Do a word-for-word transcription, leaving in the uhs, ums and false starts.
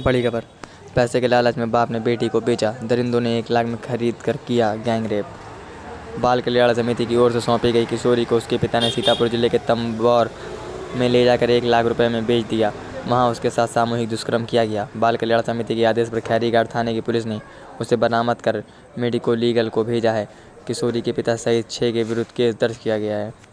बड़ी खबर। पैसे के लालच में बाप ने बेटी को बेचा, दरिंदों ने एक लाख में खरीद कर किया गैंग रेप। बाल कल्याण समिति की ओर से सौंपी गई किशोरी को उसके पिता ने सीतापुर जिले के तंबौर में ले जाकर एक लाख रुपए में बेच दिया। वहां उसके साथ सामूहिक दुष्कर्म किया गया। बाल कल्याण समिति के आदेश पर खैरीघाट थाने की पुलिस ने उसे बरामद कर मेडिको लीगल को भेजा है। किशोरी के पिता सहित छह के विरुद्ध केस दर्ज किया गया है।